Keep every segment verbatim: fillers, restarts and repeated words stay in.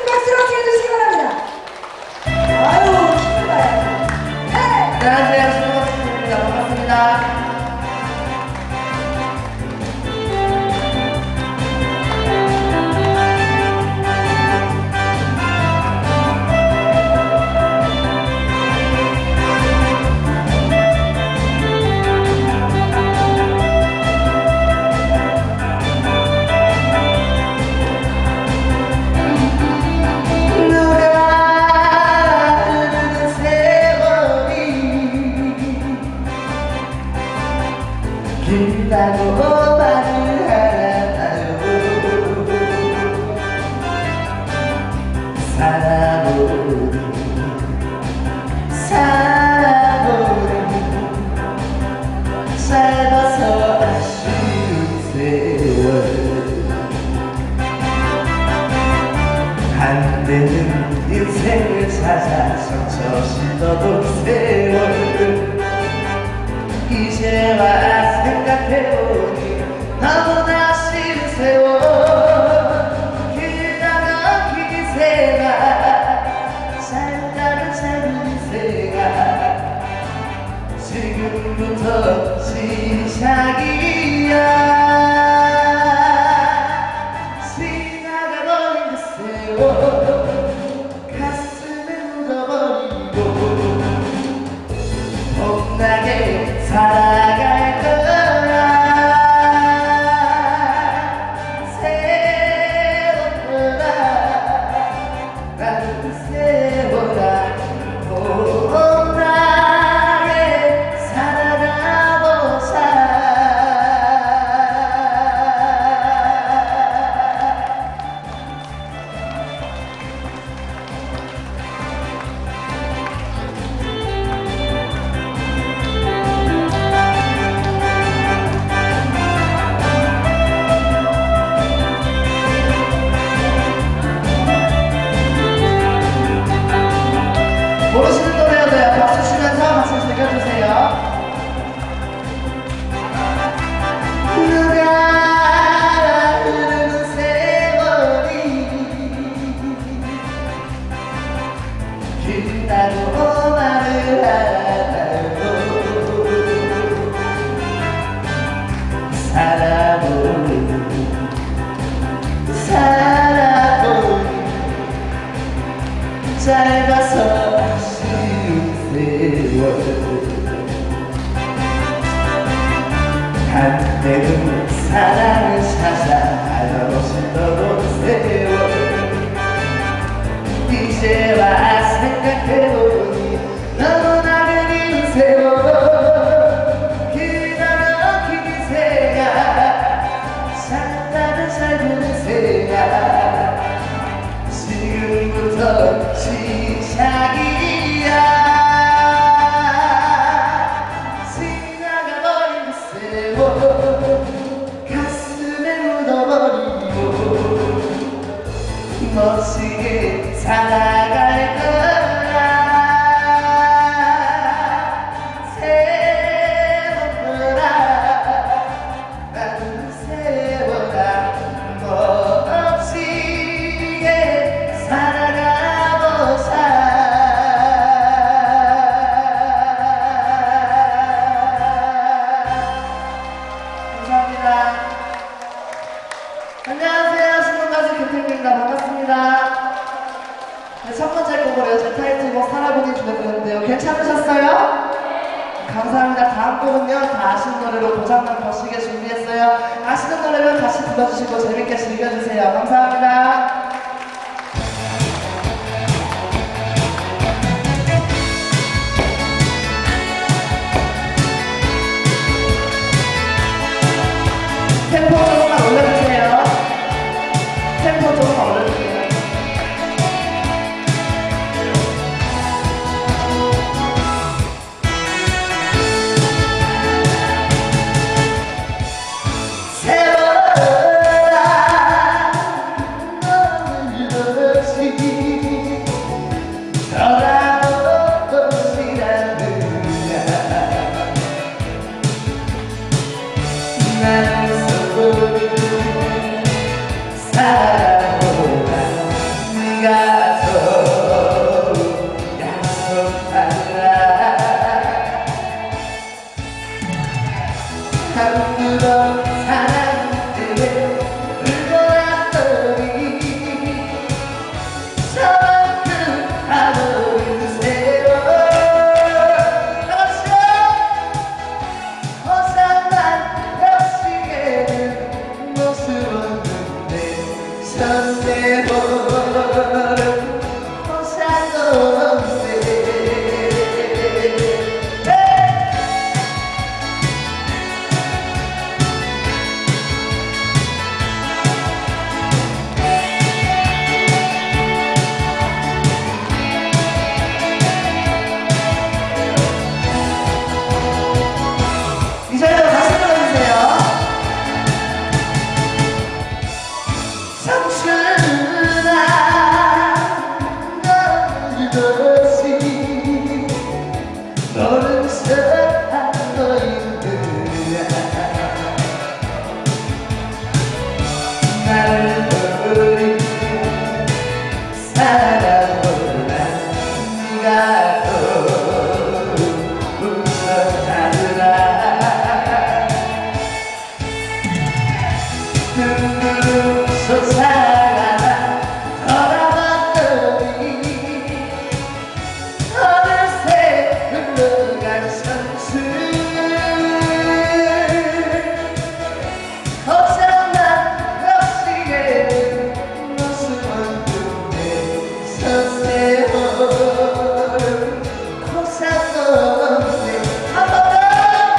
박수로 피해주시기 바랍니다. 아유, 신나요. 네. 안녕하세요, 신동갑입니다. 반갑습니다. 길다고 말을 하나요. 살아보니 살아보니 짧아서 아쉬운 세월. 안 되는 인생을 찾아 상처 씻어도 세월. 이제와 생각해보니 너무나 싫은 세월. 길다면 긴 생각, 짧다면 짧은 생각. 지금부터 시작이야. 지나가버린 그 세월 가슴에 묻어버리고 봄나게 살아갈 거야. 세월아 나는 세월아 봄나게 살아가 보자. 모르시는 노래여도요. 박수 치면서 박수 즐겨주세요. 누가 흐르는 세월이 길다고 말을 하나요. 살아보니 살아보니 짧아서 아쉬운 세월. 한때는 사랑을 찾아 알아보시던 세월. 이제와 생각해보니 너무나 그리운 세월. 길다면 긴 생각, 짧다면 짧은 생각. 지금부터 시작이야. 지나가버린 그 세월 가슴에 묻어버리고 멋지게 살아갈 거야. 세월아 나는 세월아 멋지게 살아가 보자. 감사합니다. 안녕하세요, 신동가수 김태균입니다. 반갑습니다. 네, 첫 번째 곡으로요, 제 타이틀곡 살아보니 준비했는데요. 괜찮으셨어요? 감사합니다. 다음 곡은요, 다 아시는 노래로 고장난 거시게 준비했어요. 아시는 노래면 다시 불러주시고 재밌게 즐겨주세요. 감사합니다. 템포 조금만 올려주세요. 템포 조금만 올려주세요. 세월아 너 네가 더 약속하느라 한두번 사랑 때문에 울고 났더니 저만큼 가버린 세월 다같이요 어산한 역시에는 모습 없는데 선대버른 호산없네 이제는 다시 불러주세요. 삼촌아 너를 뒀지 너는 사랑너인들아 나를 버린 사랑보다 네가 더 무섭다느라 눈으로 솟아나 돌아봤더니 어느새 흘러간 선수 어쩌나 역시에는 모습 없는데 선세월 고사없네 한번 더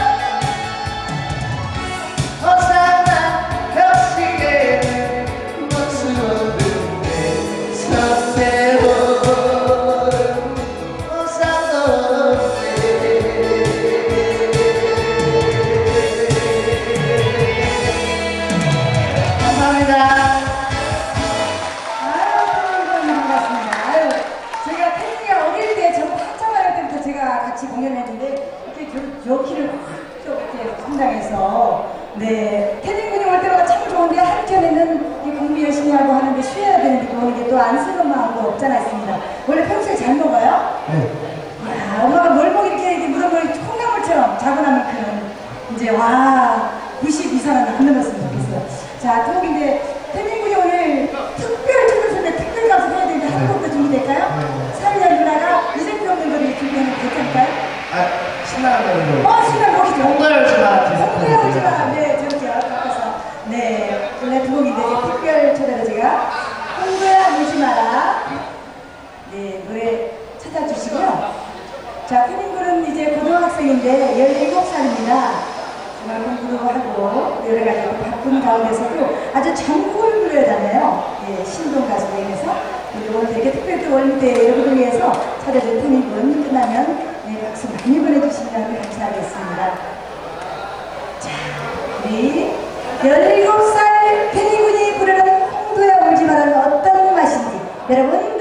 같이 공연했는데 이렇게 여기를 확 이렇게 성장해서 네 태닝 군이 올 때마다 참 좋은데 한켠에는 이 공부 열심히 하고 하는데 쉬어야 되는데 그런 게 또 안쓰러운 마음도 없잖아 있습니다. 원래 평소에 잘 먹어요? 네. 야 엄마가 뭘 먹 이렇게 무덤을 콩나물처럼 자고 나면 그런 이제 와 구십 이상한데 건너갔으면 좋겠어요. 자 또 이제 태닝 군이 오늘 특별 초대선배 특별 가수 해야 되는데 한 곡도 준비될까요? 네. 사미야 누나가 이제껏 없는 거를 준비하면 괜찮을까요? 아, 신나는 거. 어, 신나 먹이죠. 홍보해 오지 마. 홍보해 오지 마. 네, 저기요. 바꿔서. 네, 원래 두 곡인데 이제 특별 초대로 제가 홍보야 오지 마라. 네, 노래 찾아주시고요. 자, 태민군은 이제 고등학생인데 열일곱 살입니다. 정말 공부도 하고 여러 가지 바쁜 가운데서도 아주 전국을 부르잖아요. 예, 신동 가수에서 오늘 되게 특별히 또 월미대 여러분을 위해서 찾아준 태민군 끝나면 네, 박수 많이 보내주시면 감사하겠습니다. 자, 우리 열일곱 살 태민군이 부르는 홍도야 울지 마라는 어떤 맛인지 여러분